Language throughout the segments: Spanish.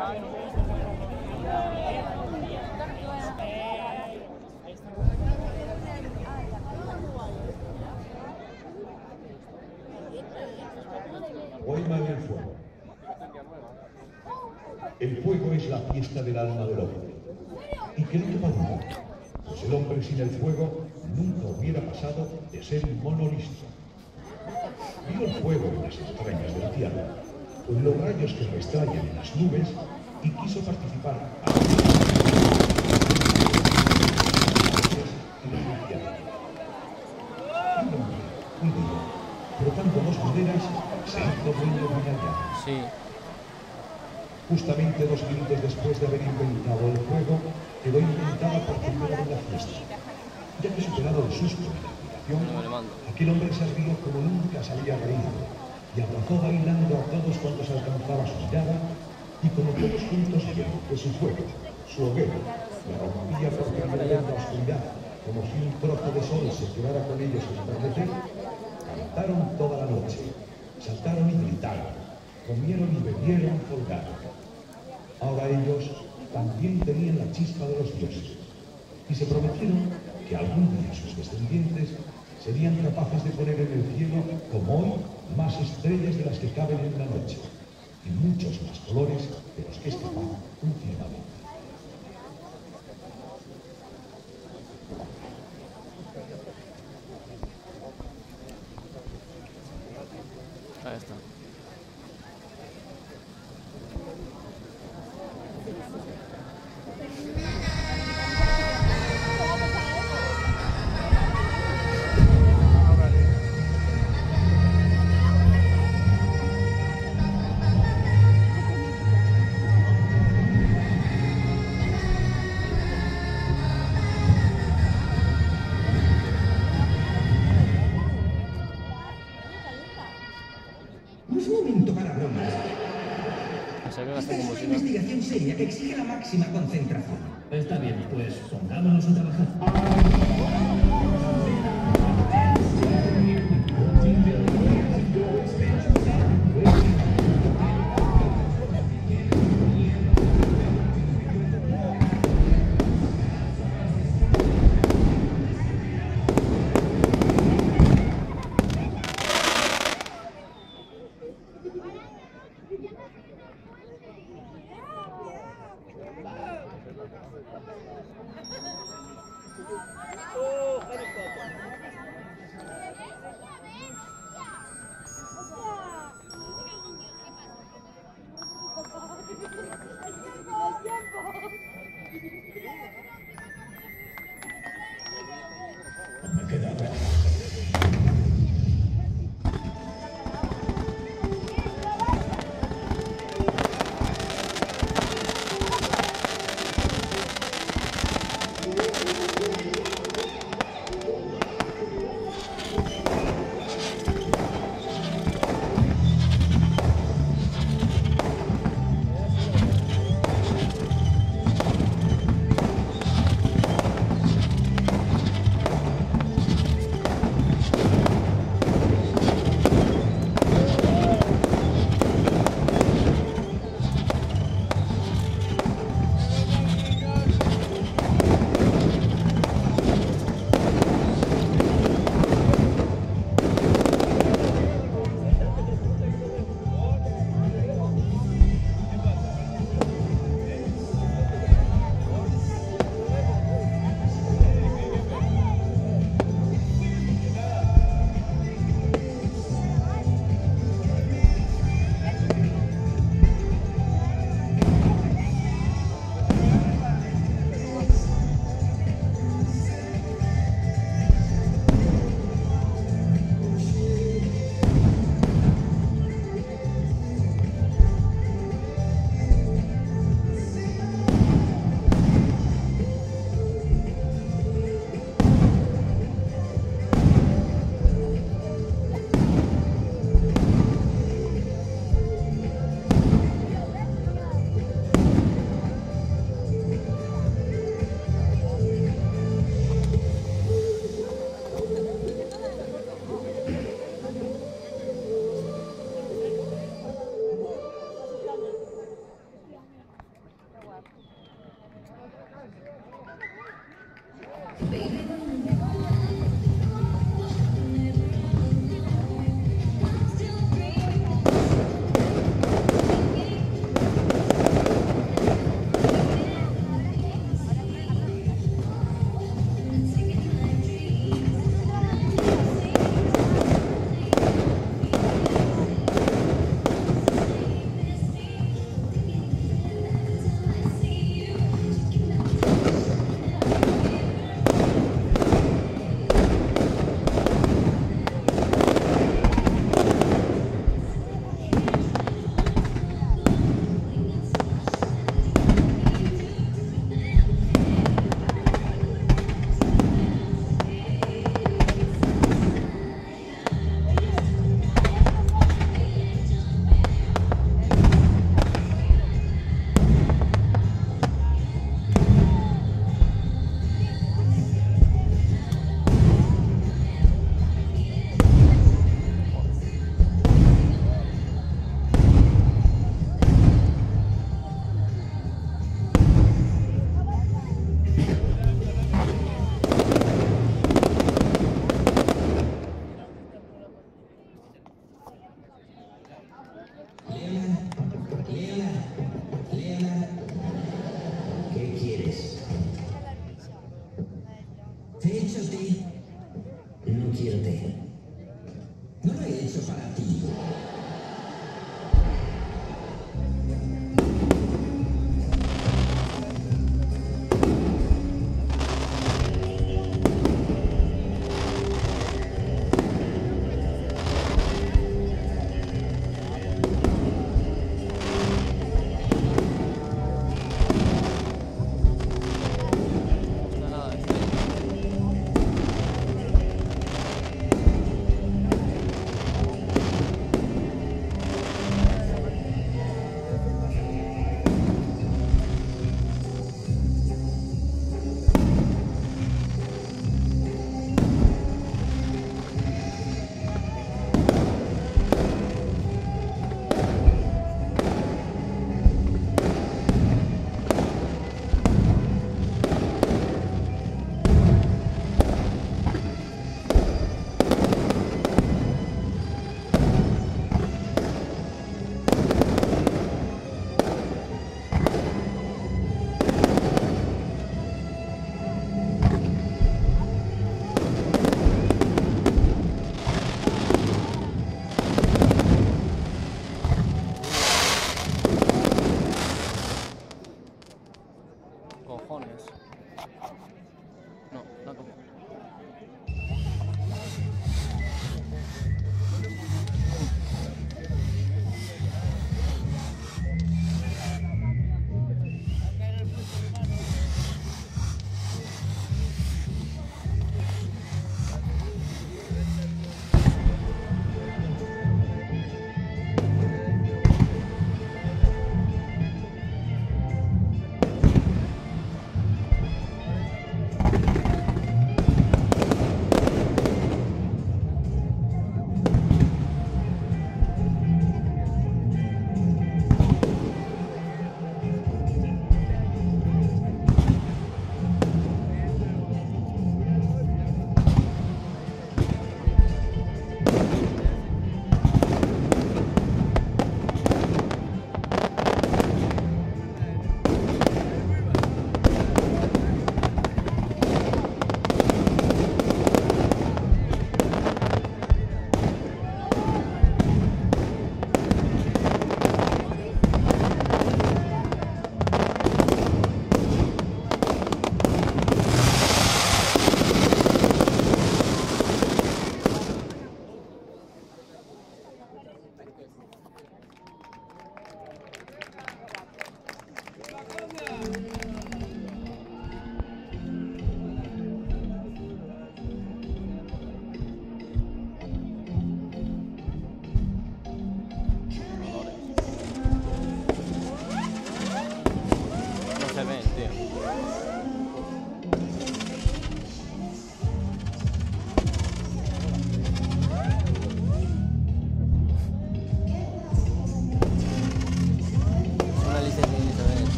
Poema en el fuego. El fuego es la fiesta del alma del hombre. Y que no te duda, pues el hombre sin el fuego nunca hubiera pasado de ser un mono listo. Vio el fuego en las extrañas de la tierra, con los rayos que restrañan en las nubes, y quiso participar un día, frotando dos maderas, se hizo dueño de una llama. Sí. Justamente 2 minutos después de haber inventado el fuego, quedó inventada por primera vez la fiesta. Ya que superado el susto y la admiración, aquel hombre se rió como nunca se había reído, y abrazó bailando a todos cuantos alcanzaba su mirada, y como todos juntos vieron que su fuego, su hoguera, la rompía por primera vez la oscuridad, como si un trozo de sol se quedara con ellos al atardecer, cantaron toda la noche, saltaron y gritaron, comieron y bebieron folgaron. Ahora ellos también tenían la chispa de los dioses, y se prometieron que algún día sus descendientes serían capaces de poner en el cielo, como hoy, más estrellas de las que caben en una noche, y muchos más colores de los que es capaz un firmamento. Ahí está. No es momento para bromas. Esta es una investigación seria que exige la máxima concentración. Está bien, pues pongámonos a trabajar.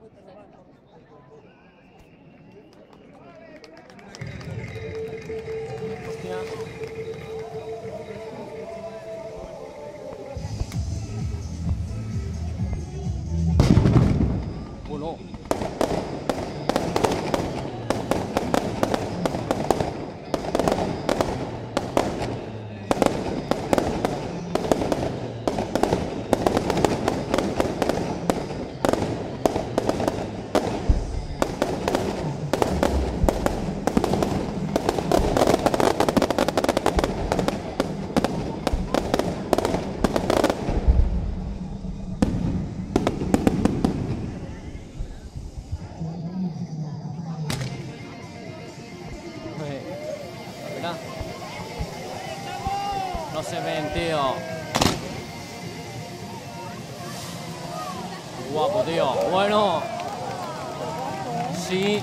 Hostia. No. Mira. No se ven, tío. Guapo, tío. Bueno. Sí.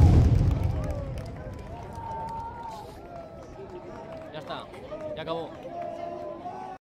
Ya está, ya acabó.